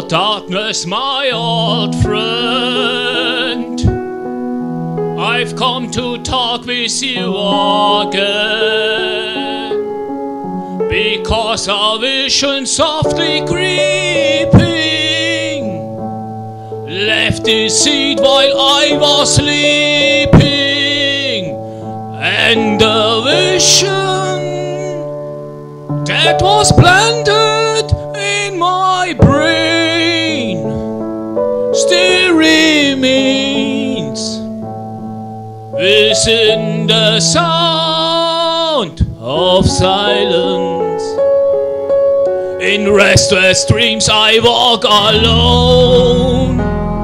darkness, my old friend. I've come to talk with you again, because a vision softly creeping left his seat while I was sleeping, and the vision that was planted in my brain still remains within the sound of silence. In restless dreams I walk alone,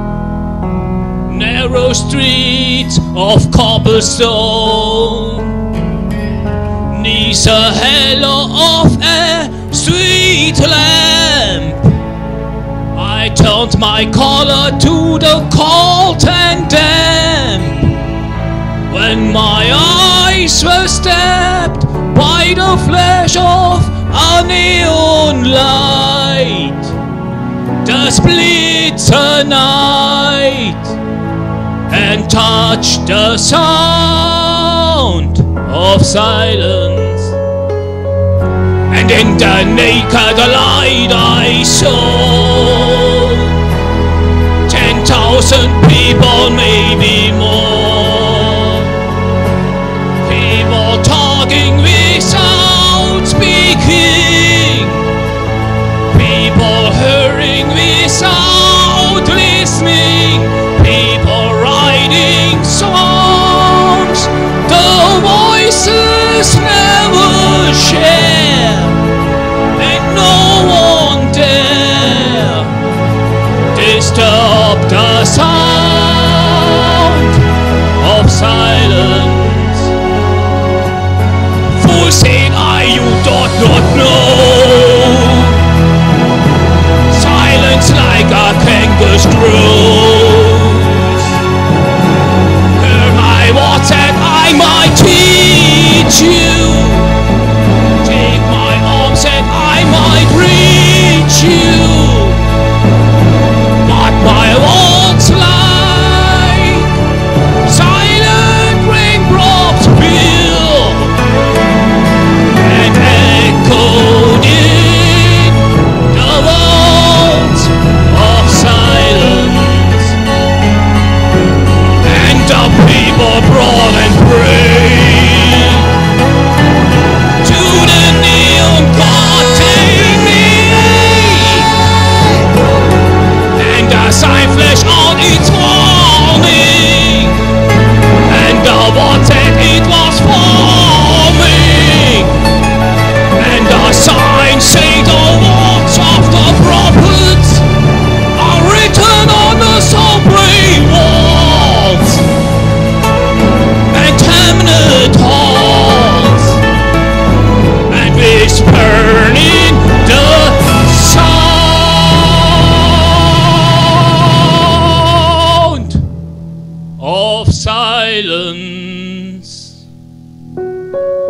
narrow streets of cobblestone, neath the halo of a street lamp. I turned my collar to the cold and damp, when my eyes were stabbed by the flash of a neon light that split the night and touched the sound of silence. And in the naked light I saw 10,000 people, maybe more, people talking without speaking, people hearing without listening, people writing songs the voices never share, and no one dare disturb the sound of silence. Fool, said I, you do not know. Silence like a kangaroo's grows. Hear my words and I might teach you. Take my arms and I might reach you. But my words like silent raindrops feel and echoed in the words of silence. And the people brought and prayed to the neon god they made, and the sign flashed on its warning, and the word said it was forming, and the sign said the words of the prophets are written on the subway walls and tenement halls, and whispering in the sound of silence.